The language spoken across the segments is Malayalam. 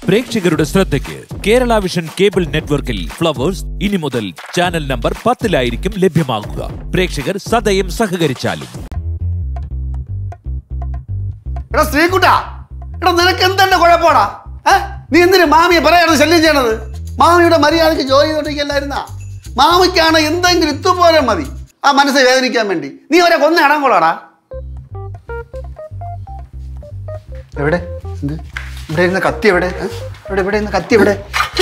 പ്രേക്ഷകരുടെ ശ്രദ്ധയ്ക്ക് കേരള വിഷൻ കേബിൾ നെറ്റ്വർക്കിൽ ഫ്ലവേഴ്സ് ഇനി മുതൽ ചാനൽ നമ്പർ 10-ലായിരിക്കും ലഭ്യമാകുക. പ്രേക്ഷകർ സദയം സഹകരിച്ചാലും. എടാ ശ്രീകുട്ടാ, എടാ നിനക്ക് എന്തെന്നെ കുഴപ്പമാടാ? നീ എന്തിനു മാമിയെ പറയാതെ ശല്യം ചെയ്യണത്? മാമിയുടെ മര്യാദയ്ക്ക് ജോലി ചെയ്തോണ്ടിരിക്കല്ലായിരുന്ന? മാമിക്കാണ് എന്തെങ്കിലും ഇത്തുപോലെ മതി ആ മനസ്സെ വേദനിക്കാൻ വേണ്ടി. നീ അവരെ കൊന്ന ഇടംകൊള്ളാടാ. എവിടെ ഇവിടെ ഇരുന്ന് കത്തി? എവിടെ ഇവിടെ ഇരുന്ന് കത്തി? എവിടെ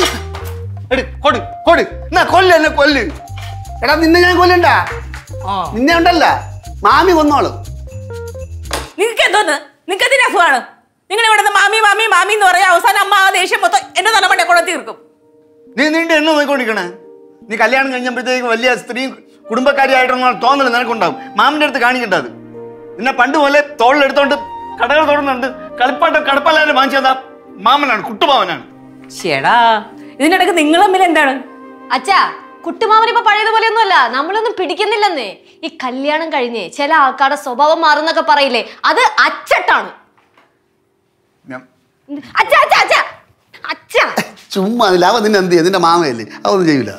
കൊല്ല് എന്നെ കൊല്ല്. എടാ നിന്നെ ഞാൻ കൊല്ലണ്ട, നിന്നെ ഉണ്ടല്ല മാമി കൊന്നോളും. നിങ്ങൾക്ക് എന്തോന്ന്? നിങ്ങൾക്ക് എന്തിനാ അസുഖമാണ്? നിങ്ങൾ ഇവിടെ മാമി മാമി മാമി എന്ന് പറയാം. അവസാനം അമ്മ ആ ദേഷ്യം മൊത്തം എന്റെ തലമണ്ടെ കൂടെ തീർക്കും. നീ നിന്റെ എന്നെ നോക്കിക്കൊണ്ടിരിക്കണേ. നീ കല്യാണം കഴിഞ്ഞപ്പോഴത്തേക്ക് വലിയ സ്ത്രീ കുടുംബക്കാരിയായിട്ടുള്ള തോന്നൽ നിനക്കുണ്ടാവും. മാമിന്റെ അടുത്ത് കാണിക്കേണ്ടത്. നിന്നെ പണ്ട് പോലെ തോളിലെടുത്തോണ്ട് കടകൾ തോടുന്നുണ്ട്. കളിപ്പാട്ടം കടപ്പല്ലാതെ വാങ്ങിച്ചതാ മാമനാണ്, കുട്ടുമാവനാണ്. ചേടാ, ഇതിനിടയ്ക്ക് നിങ്ങൾ തമ്മിൽ എന്താണ്? അച്ഛാ, കുട്ടുമാവൻ ഇപ്പൊ പഴയതുപോലെയൊന്നും അല്ല. നമ്മളൊന്നും പിടിക്കുന്നില്ലെന്നേ. ഈ കല്യാണം കഴിഞ്ഞേ ചില ആൾക്കാരുടെ സ്വഭാവം മാറുന്നൊക്കെ പറയില്ലേ, അത് അച്ചട്ടാണ്. ചുമ്മാ അവ നിന്നെ എന്ത് ചെയ്യും? നിന്റെ മാമയല്ലേ, അതൊന്നും ചെയ്യൂല.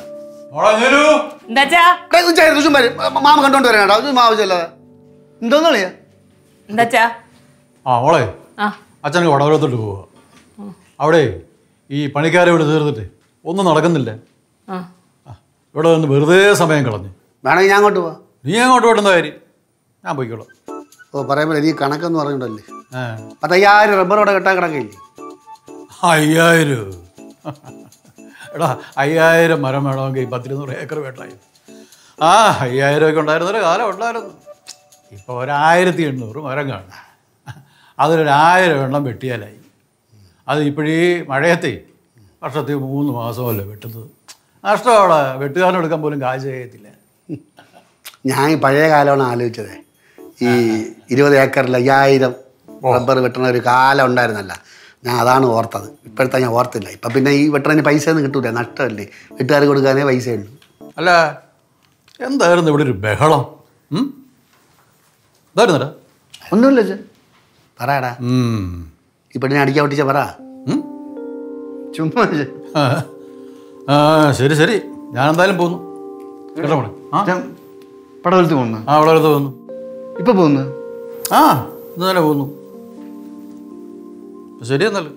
മാമ കണ്ടോണ്ട് വരാനാ ആവശ്യമല്ല. എന്തോന്നളിയാ എന്താ? മോളെ അച്ഛനക്ക് വടവലത്തോട്ട് പോവുക. അവിടെ ഈ പണിക്കാരെ ഇവിടെ തീർന്നിട്ട് ഒന്നും നടക്കുന്നില്ല. ഇവിടെ വന്ന് വെറുതെ സമയം കളഞ്ഞു. വേണമെങ്കിൽ ഞാൻ അങ്ങോട്ട് പോവാ. നീ അങ്ങോട്ട് പോട്ടുന്ന കാര്യം ഞാൻ പോയിക്കോളാം. ഓ പറയുമ്പോൾ നീ കണക്കെന്ന് പറഞ്ഞിട്ടല്ലേ 10,000 റബ്ബർ ഇവിടെ കെട്ടാൻ കിടക്കില്ലേ? 5000 എടാ 5000 മരം വേണമെങ്കിൽ 10-200 ഏക്കർ വേട്ടായി. 5000 ഒക്കെ ഉണ്ടായിരുന്നൊരു കാലം ഉണ്ടായിരുന്നു. ഇപ്പോൾ 1800 മരം കാണും. അതിലൊരു 1000 എണ്ണം വെട്ടിയാലായി. അത് ഇപ്പോഴീ മഴയത്തെ വർഷത്തിൽ 3 മാസമല്ലേ വെട്ടുന്നത്. നഷ്ടമാണ്. വെട്ടുകാരനെടുക്കാൻ പോലും കാശ് ചെയ്യത്തില്ല. ഞാൻ ഈ പഴയ കാലമാണ് ആലോചിച്ചത്. ഈ 20 ഏക്കറിൽ 5000 റബ്ബർ വെട്ടുന്ന ഒരു കാലം ഉണ്ടായിരുന്നല്ല. ഞാൻ അതാണ് ഓർത്തത്. ഇപ്പോഴത്തെ ഞാൻ ഓർത്തില്ല. ഇപ്പം പിന്നെ ഈ വെട്ടറിന് പൈസ ഒന്നും കിട്ടൂല, നഷ്ടമല്ലേ. വീട്ടുകാർ കൊടുക്കാനേ പൈസയുള്ളൂ. അല്ല എന്തായിരുന്നു ഇവിടെ ഒരു ബഹളം? എന്തായിരുന്നടാ? ഒന്നുമില്ല ചേ, പറയാടാ. ഈ പെണ്ണിനെ അടിക്കാൻ പൊട്ടിച്ച പറ. ചുമ്മാ ശരി ശരി, ഞാൻ എന്തായാലും പോന്നു. കേട്ടോ പടവലത്ത് പോകുന്നു. പടവലത്ത് പോകുന്നു. ഇപ്പൊ പോകുന്നു? ഇന്ന് തന്നെ പോകുന്നു. ശരി എന്നല്ലേ.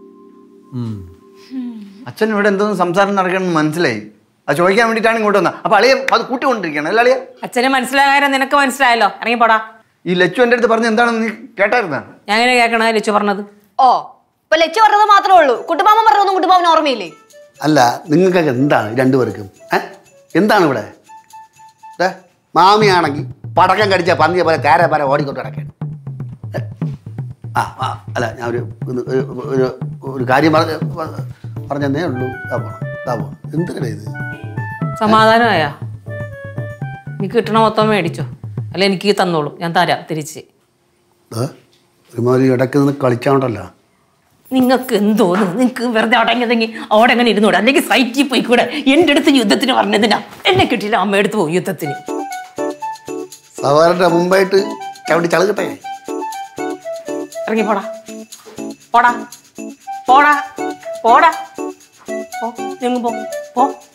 അച്ഛൻ ഇവിടെ എന്തോന്നും സംസാരം നടക്കണമെന്ന് മനസ്സിലായി. അത് ചോദിക്കാൻ വേണ്ടിയിട്ടാണ് ഇങ്ങോട്ട് വന്നത്. അപ്പൊ അളിയെ അത് കൂട്ടിക്കൊണ്ടിരിക്കണം അല്ലേ അളിയ? അച്ഛനെ മനസ്സിലാകാൻ നിനക്ക് മനസ്സിലായല്ലോ. ഇറങ്ങി പോടാ. ഈ ലച്ചു എൻ്റെ അടുത്ത് പറഞ്ഞ് എന്താണെന്ന് നീ കേട്ടായിരുന്ന? ഞാൻ എങ്ങനെ കേൾക്കണ ലച്ചു പറഞ്ഞത്? ഇപ്പൊ ലച്ചു പറഞ്ഞത് മാത്രമേ ഉള്ളൂ. കുട്ടുമാമൻ പറഞ്ഞതൊന്നും കുട്ടുമാമന് ഓർമ്മയില്ലേ? അല്ല, നിങ്ങൾക്കൊക്കെ എന്താണ് രണ്ടുപേർക്കും? എന്താണ് ഇവിടെ? മാമിയാണെങ്കിൽ പടക്കം കടിച്ച പന്നിയെ പോലെ തേരെ പോലെ ഓടിക്കൊണ്ട് കിടക്കാൻ. അല്ല, ഞാൻ ഒരു കാര്യം പറഞ്ഞതേ ഉള്ളൂ. എന്തിനാ ഇത്? സമാധാനമായാ? നീ കിട്ടണ മൊത്തം മേടിച്ചോ, അല്ല എനിക്ക് തന്നോളൂ, ഞാൻ തരാം തിരിച്ച്. ഒരുമാതിരി ഇടയ്ക്ക് നിന്ന് കളിച്ചാണ്ടല്ലോ. നിങ്ങൾക്ക് എന്തോന്ന്? നിങ്ങൾക്ക് വെറുതെ അടങ്ങിയതെങ്കിൽ അവിടെ എങ്ങനെ ഇരുന്നൂടെ? അല്ലെങ്കിൽ സൈറ്റിൽ പോയിക്കൂടെ? എൻ്റെ അടുത്ത് യുദ്ധത്തിന് പറഞ്ഞതിനാ. എന്നെ കിട്ടിയില്ല, അമ്മ എടുത്ത് പോകും യുദ്ധത്തിന്. സവാറിന്റെ മുമ്പായിട്ട് ചവിട്ടി ചളുകട്ടെ. ഇറങ്ങി പോടാ പോടാ പോടാ പോടാ. പോ, പോ.